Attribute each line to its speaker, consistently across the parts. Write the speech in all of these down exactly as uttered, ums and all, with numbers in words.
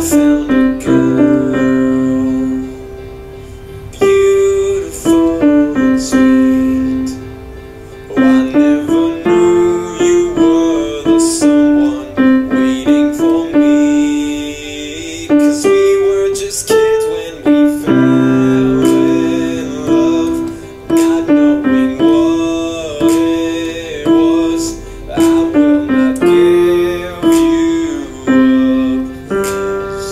Speaker 1: found a girl, beautiful and sweet. Oh, I never knew you were the someone waiting for me, 'cause we were just kids when we fell in love, not knowing what it was. I will not give you up this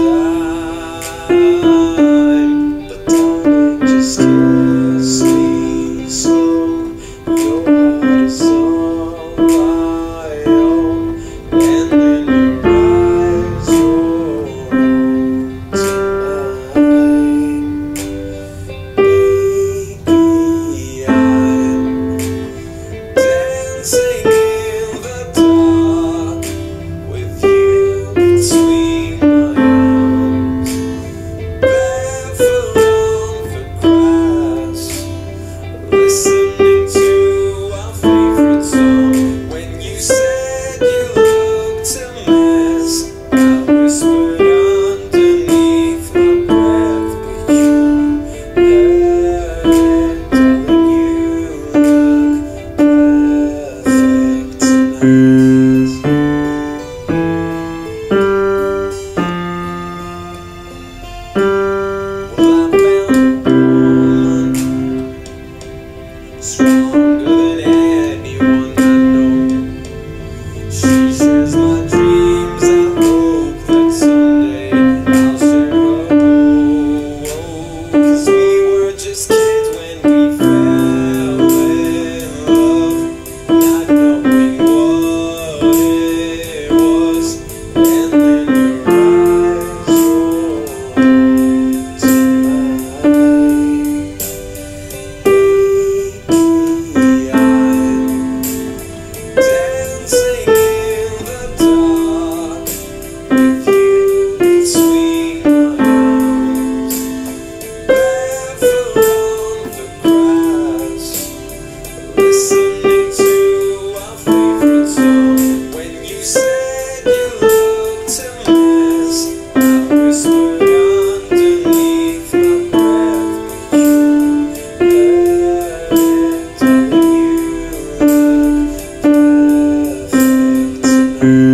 Speaker 1: time, but darling, just kiss me slow. Your heart is all my own, and in your eyes you're tonight. Baby, I'm dancing in the dark with you between my arms, barefoot on the grass, listening to our favorite song. When you said you looked a mess, I whispered underneath my breath, but you heard it, darling, you look perfect tonight. Well, I found a woman stronger than anyone I know. She shares my dreams. I hope that someday I'll share her home. 'Cause we were just kids when we fell in love, not knowing what it was. And then your eyes rolled tonight. Baby, I'm dancing in the dark with you between my arms, barefoot on the grass, listening to our favorite song. When you said you looked a mess, I whispered underneath my breath, but you heard it, darling, you look perfect tonight.